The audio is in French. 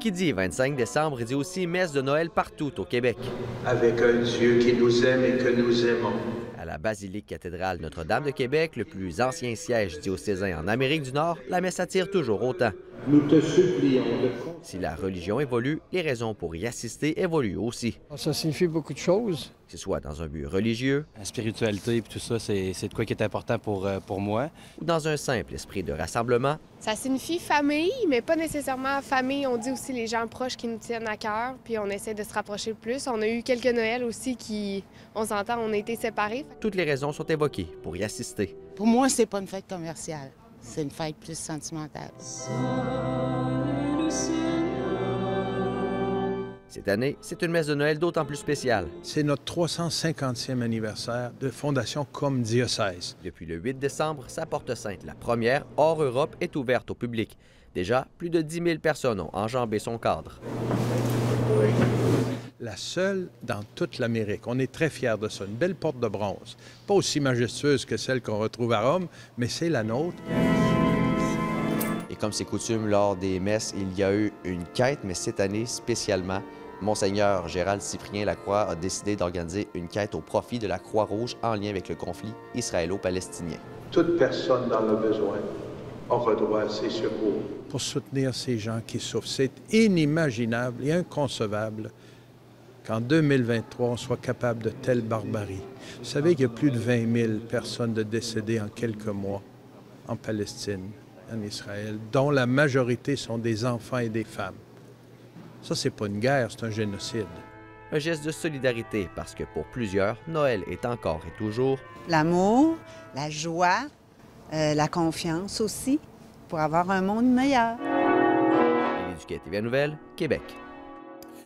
Qui dit 25 décembre dit aussi messe de Noël partout au Québec. Avec un Dieu qui nous aime et que nous aimons. À la basilique cathédrale Notre-Dame de Québec, le plus ancien siège diocésain en Amérique du Nord, la messe attire toujours autant. Nous te supplions de... Si la religion évolue, les raisons pour y assister évoluent aussi. Ça signifie beaucoup de choses. Que ce soit dans un but religieux, la spiritualité et tout ça, c'est de quoi qui est important pour moi. Ou dans un simple esprit de rassemblement. Ça signifie famille, mais pas nécessairement famille. On dit aussi les gens proches qui nous tiennent à cœur, puis on essaie de se rapprocher plus. On a eu quelques Noëls aussi qui, on s'entend, on a été séparés. Toutes les raisons sont évoquées pour y assister. Pour moi, c'est pas une fête commerciale. C'est une fête plus sentimentale. Cette année, c'est une messe de Noël d'autant plus spéciale. C'est notre 350e anniversaire de fondation comme diocèse. Depuis le 8 décembre, sa porte sainte, la première hors Europe, est ouverte au public. Déjà, plus de 10 000 personnes ont enjambé son cadre. La seule dans toute l'Amérique. On est très fiers de ça. Une belle porte de bronze. Pas aussi majestueuse que celle qu'on retrouve à Rome, mais c'est la nôtre. Et comme c'est coutume lors des messes, il y a eu une quête, mais cette année spécialement, Monseigneur Gérald Cyprien Lacroix a décidé d'organiser une quête au profit de la Croix-Rouge en lien avec le conflit israélo-palestinien. Toute personne dans le besoin aura droit à ces secours. Pour soutenir ces gens qui souffrent, c'est inimaginable et inconcevable qu'en 2023, on soit capable de telle barbarie. Vous savez qu'il y a plus de 20 000 personnes de décédées en quelques mois en Palestine, en Israël, dont la majorité sont des enfants et des femmes. Ça, c'est pas une guerre, c'est un génocide. Un geste de solidarité parce que pour plusieurs, Noël est encore et toujours l'amour, la joie, la confiance aussi, pour avoir un monde meilleur. Éduquée TVA Nouvelle, Québec.